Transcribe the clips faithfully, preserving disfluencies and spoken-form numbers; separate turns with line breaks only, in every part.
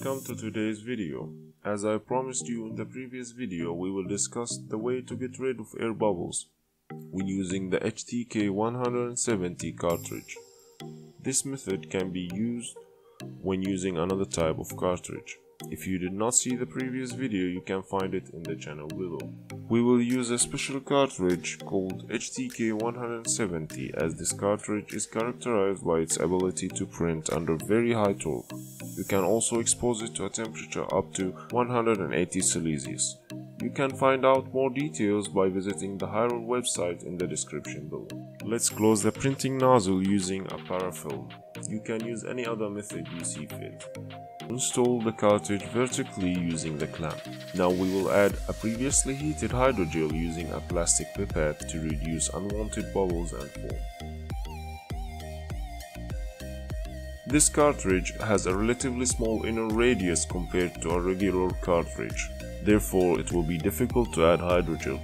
welcome to today's video. As I promised you in the previous video, we will discuss the way to get rid of air bubbles when using the H T K one seventy cartridge. This method can be used when using another type of cartridge. If you did not see the previous video, you can find it in the channel below. We will use a special cartridge called H T K one seventy, as this cartridge is characterized by its ability to print under very high torque. You can also expose it to a temperature up to one hundred eighty Celsius. You can find out more details by visiting the Hyrel website in the description below. Let's close the printing nozzle using a parafilm. You can use any other method you see fit. Install the cartridge vertically using the clamp. Now we will add a previously heated hydrogel using a plastic pipette to reduce unwanted bubbles and foam. This cartridge has a relatively small inner radius compared to a regular cartridge. Therefore, it will be difficult to add hydrogel.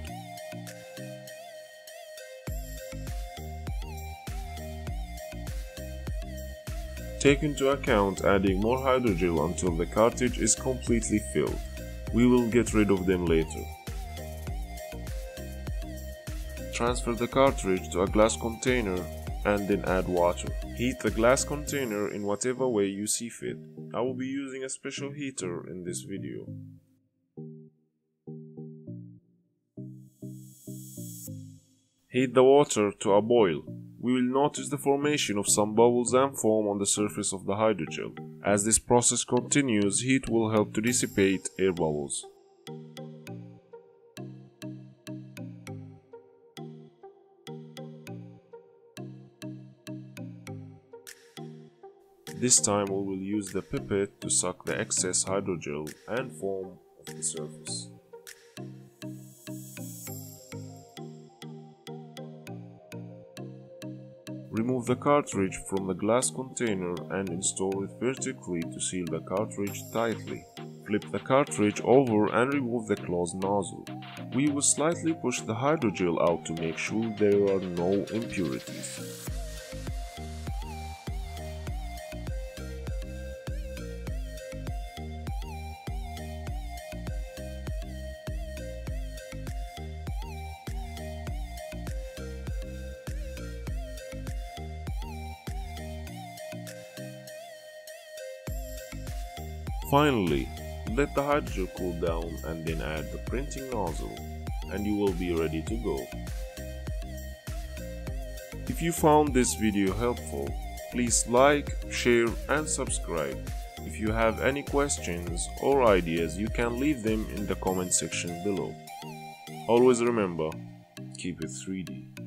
Take into account adding more hydrogel until the cartridge is completely filled. We will get rid of them later. Transfer the cartridge to a glass container and then add water. Heat the glass container in whatever way you see fit. I will be using a special heater in this video. Heat the water to a boil. We will notice the formation of some bubbles and foam on the surface of the hydrogel. As this process continues, heat will help to dissipate air bubbles. This time we will use the pipette to suck the excess hydrogel and foam off the surface. Remove the cartridge from the glass container and install it vertically to seal the cartridge tightly. Flip the cartridge over and remove the closed nozzle. We will slightly push the hydrogel out to make sure there are no impurities. Finally, let the hydrogel cool down and then add the printing nozzle, and you will be ready to go. If you found this video helpful, please like, share and subscribe. If you have any questions or ideas, you can leave them in the comment section below. Always remember, keep it three D.